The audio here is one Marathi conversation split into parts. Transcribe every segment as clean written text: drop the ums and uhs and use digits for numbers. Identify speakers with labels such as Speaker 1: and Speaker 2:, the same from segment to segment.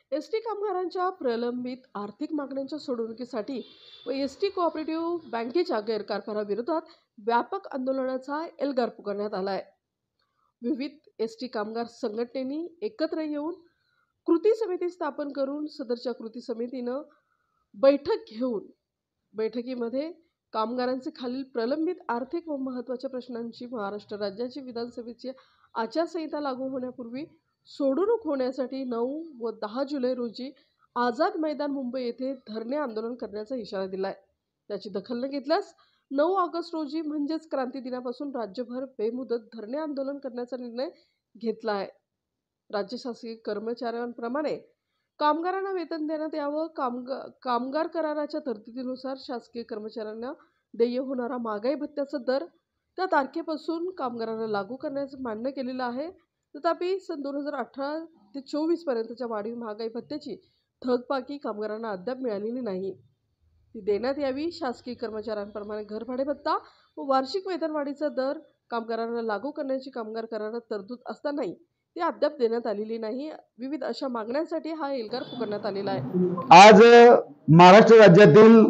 Speaker 1: एसटी कामगारांच्या प्रलंबित आर्थिक मागण्यांच्या सोडवणुकीसाठी व एसटी कोऑपरेटिव्ह बँकेच्या गैरकारभाराविरोधात व्यापक आंदोलनाचा एल्गार पुकारण्यात आला आहे। विविध एसटी कामगार संघटनेनी एकत्र येऊन कृती समिती स्थापन करून सदरच्या कृती समितीनं बैठक घेऊन बैठकीमध्ये कामगारांचे खालील प्रलंबित आर्थिक व महत्त्वाच्या प्रश्नांची महाराष्ट्र राज्याची विधानसभेची आचारसंहिता लागू होण्यापूर्वी सोडवणूक होण्यासाठी 9 व 10 जुलै रोजी आझाद मैदान मुंबई येथे धरणे आंदोलन करण्याचा इशारा दिलाय। त्याची दखल न घेतल्यास 9 ऑगस्ट रोजी म्हणजेच क्रांती दिनापासून राज्यभर बेमुदत धरणे आंदोलन करण्याचा निर्णय घेतला आहे। राज्य शासकीय कर्मचाऱ्यांप्रमाणे कामगारांना वेतन देण्यात यावं, कामगार कराराच्या तरतुदीनुसार शासकीय कर्मचाऱ्यांना देय होणारा महागाई भत्त्याचा दर त्या तारखेपासून कामगारांना लागू करण्याचं मान्य केलेलं आहे। तथापि सन 2018 ते 24 पर्यंतच्या वाढीव महागाई भत्त्याची थकबाकी कामगारांना अद्याप मिळालेली नाही। ती देण्यात यावी। शासकीय कर्मचाऱ्यांप्रमाणे घरभाडे भत्ता व वार्षिक वेतनवाढीचा दर कामगारांना लागू करण्याची कामगार करारात तरतूद असतानाही ती अद्याप देण्यात आलेली नाही। विविध अशा मागण्यांसाठी हा एल्गार पुकारण्यात आलेला आहे।
Speaker 2: आज महाराष्ट्र राज्यातील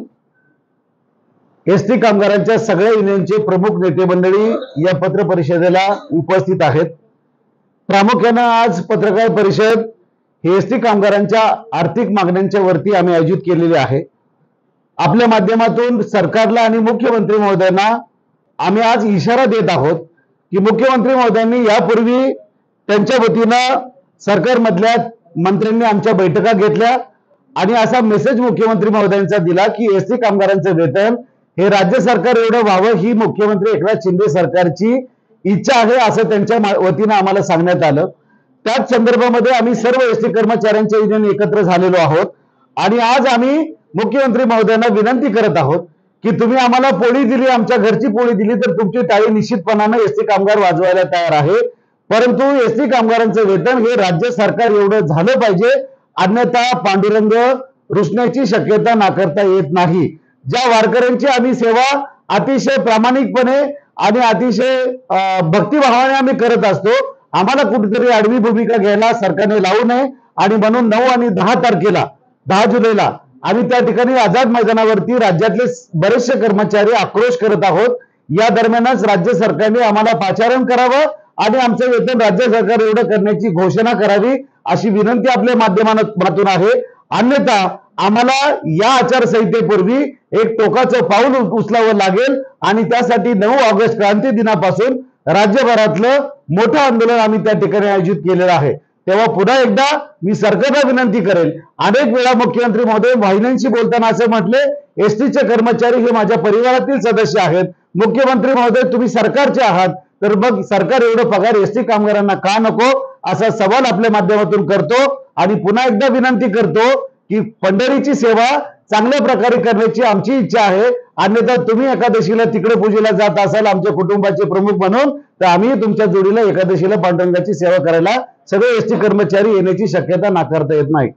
Speaker 2: एसटी कामगारांच्या सगळ्या युनियनचे प्रमुख नेते मंडळी या पत्र परिषदेला उपस्थित आहेत। प्रामुख्याने आज पत्रकार परिषद ही एसटी कामगारांच्या आर्थिक मागण्यांच्या वरती आम्ही आयोजित केलेली आहे। आपल्या माध्यमातून सरकारला आणि मुख्यमंत्री महोदयांना आम्ही आज इशारा देत आहोत की मुख्यमंत्री महोदयांनी यापूर्वी त्यांच्या वतीनं सरकारमधल्या मंत्र्यांनी आमच्या बैठका घेतल्या आणि असा मेसेज मुख्यमंत्री महोदयांचा दिला की एसटी कामगारांचं वेतन हे राज्य सरकार एवढं व्हावं ही मुख्यमंत्री एकनाथ शिंदे सरकारची इच्छा आहे असं त्यांच्या वतीनं आम्हाला सांगण्यात आलं। त्याच संदर्भामध्ये आम्ही सर्व एसटी कर्मचाऱ्यांच्या युनियन एकत्र झालेलो आहोत आणि आज आम्ही मुख्यमंत्री महोदयांना विनंती करत आहोत की तुम्ही आम्हाला पोळी दिली, आमच्या घरची पोळी दिली तर तुमची टाळी निश्चितपणाने एसटी कामगार वाजवायला तयार आहे, परंतु एसटी कामगारांचं वेतन हे राज्य सरकार एवढं झालं पाहिजे, अन्यथा पांडुरंग रुसण्याची शक्यता नाकारता येत नाही। ज्या वारकऱ्यांची आम्ही सेवा अतिशय प्रामाणिकपणे आणि अतिशय भक्तिभावाने आम्ही करत असतो, आम्हाला कुठेतरी आडवी भूमिका घ्यायला सरकारने लावू नये आणि म्हणून 9 आणि 10 तारखेला 10 जुलैला आम्ही त्या ठिकाणी आझाद मैदानावरती राज्यातले बरेचसे कर्मचारी आक्रोश करत आहोत। या दरम्यानच राज्य सरकारने आम्हाला पाचारण करावं आणि आमचं वेतन राज्य सरकार एवढं करण्याची घोषणा करावी अशी विनंती आपल्या माध्यमातून आहे। अन्यथा आम्हाला या आचारसंहितेपूर्वी एक टोकाचं पाऊल उचलावं लागेल आणि त्यासाठी 9 ऑगस्ट क्रांती दिनापासून राज्यभरातलं मोठं आंदोलन आम्ही त्या ठिकाणी आयोजित केलेलं आहे। तेव्हा पुन्हा एकदा मी सरकारला विनंती करेल, अनेक वेळा मुख्यमंत्री महोदय वाहिन्यांशी बोलताना असं म्हटले एसटीचे कर्मचारी हे माझ्या परिवारातील सदस्य आहेत। मुख्यमंत्री महोदय तुम्ही सरकारचे आहात तर मग सरकार एवढं पगार एसटी कामगारांना का नको असा सवाल आपल्या माध्यमातून करतो आणि पुन्हा एकदा विनंती करतो की पंढरीची सेवा चांगल्या प्रकारे करण्याची आमची इच्छा आहे। अन्यथा तुम्ही एकादशीला तिकडे पूजेला जात असाल आमच्या कुटुंबाचे प्रमुख म्हणून तर आम्ही तुमच्या जोडीला एकादशीला पांडुरंगाची सेवा करायला सगळे एसटी कर्मचारी येण्याची शक्यता नाकारता येत नाही।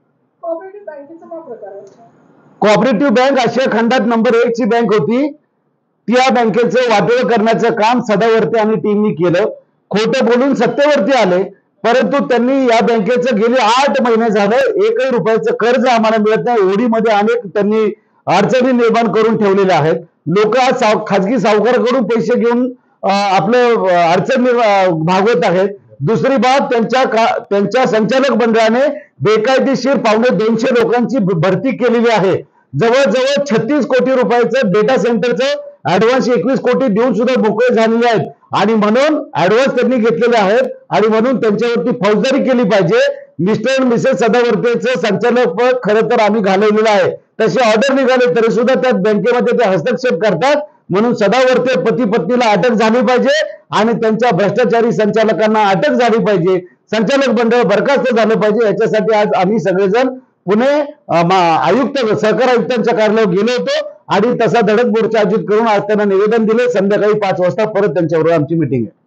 Speaker 2: कोऑपरेटिव्ह बँक आशिया खंडात नंबर 1 ची बँक होती। त्या बँकेचं वाटोळं करण्याचं काम सदावर्ते आणि टीमनी केलं, खोटं बोलून सत्तेवरती आले, परंतु त्यांनी या बँकेचं गेले 8 महिने झाले 1 रुपयाचं कर्ज आम्हाला मिळत नाही। ओढीमध्ये अनेक त्यांनी अडचणी निर्माण करून ठेवलेल्या आहेत। लोक आज खाजगी सावकाराकडून पैसे घेऊन आपलं अडचण भागवत आहेत। दुसरी बाब त्यांच्या संचालक मंडळाने बेकायदेशीर 250 लोकांची भरती केलेली आहे। जवळजवळ 36 कोटी रुपयाचं डेटा सेंटरचं ऍडव्हान्स 21 कोटी देऊन सुद्धा मोकळे झालेले आहेत आणि म्हणून ऍडव्हान्स त्यांनी घेतलेले आहेत आणि म्हणून त्यांच्यावरती फौजदारी केली पाहिजे। मिस्टर आणि मिसेस सदावर्तेचं संचालक पद खरं तर आम्ही घालवलेलं आहे, तसे ऑर्डर निघाले तरी सुद्धा त्या बँकेमध्ये ते हस्तक्षेप करतात। म्हणून सदावर्ते पती पत्नीला अटक झाली पाहिजे आणि त्यांच्या भ्रष्टाचारी संचालकांना अटक झाली पाहिजे, संचालक मंडळ बरखास्त झालं पाहिजे। याच्यासाठी आज आम्ही सगळेजण पुणे सहकार आयुक्तांच्या कार्यालयावर गेलो होतो आणि तसा धडक मोर्चा आयोजित करून आज त्यांना निवेदन दिले। संध्याकाळी 5 वाजता परत त्यांच्याबरोबर आमची मीटिंग आहे।